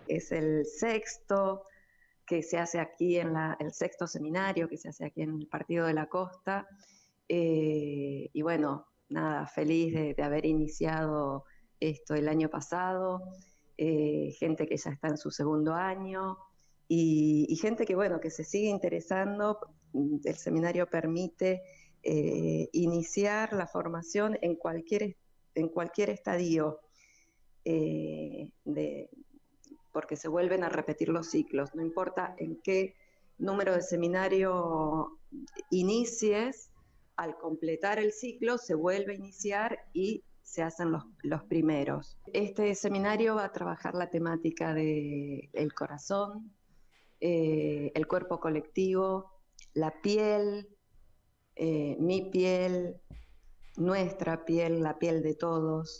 Es el sexto que se hace aquí el sexto seminario que se hace aquí en el Partido de la Costa. Y bueno, nada, feliz de haber iniciado esto el año pasado, gente que ya está en su segundo año y gente que, bueno, que se sigue interesando. El seminario permite iniciar la formación en cualquier estadio, porque se vuelven a repetir los ciclos, no importa en qué número de seminario inicies, al completar el ciclo se vuelve a iniciar y se hacen los primeros. Este seminario va a trabajar la temática del corazón, el cuerpo colectivo, la piel, mi piel, nuestra piel, la piel de todos.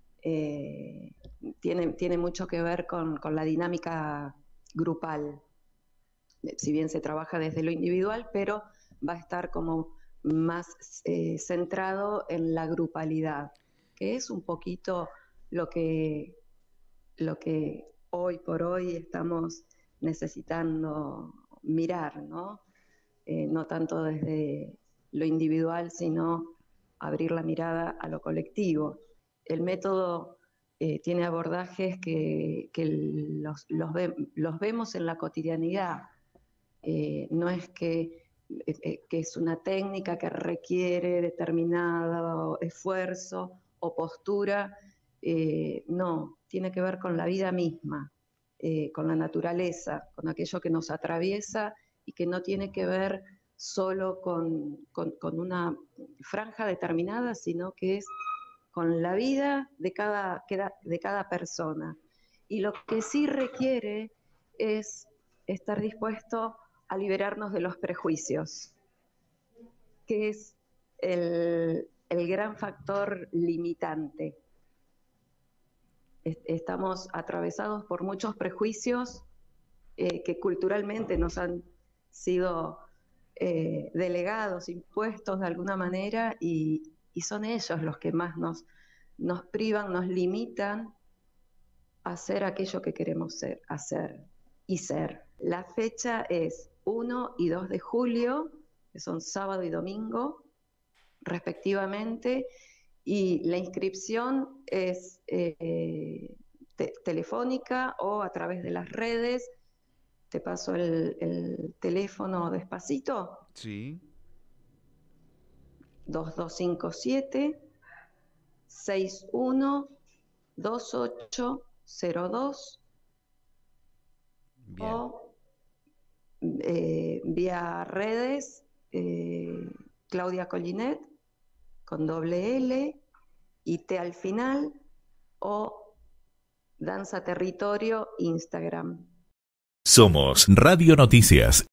Tiene mucho que ver con la dinámica grupal, si bien se trabaja desde lo individual, pero va a estar como más centrado en la grupalidad, que es un poquito lo que hoy por hoy estamos necesitando mirar, ¿no? No tanto desde lo individual, sino abrir la mirada a lo colectivo. El método tiene abordajes que los vemos en la cotidianidad. No es que es una técnica que requiere determinado esfuerzo o postura. No, tiene que ver con la vida misma, con la naturaleza, con aquello que nos atraviesa y que no tiene que ver solo con una franja determinada, sino que es con la vida de cada persona. Y lo que sí requiere es estar dispuesto a liberarnos de los prejuicios, que es el gran factor limitante. Estamos atravesados por muchos prejuicios que culturalmente nos han sido delegados, impuestos de alguna manera, y son ellos los que más nos privan, nos limitan a hacer aquello que queremos hacer y ser. La fecha es 1 y 2 de julio, que son sábado y domingo, respectivamente, y la inscripción es telefónica o a través de las redes. Te paso el teléfono despacito. Sí. 2257-612802 Bien. o vía redes, Claudia Collinet con doble L y T al final, o Danza Territorio Instagram. Somos Radio Noticias.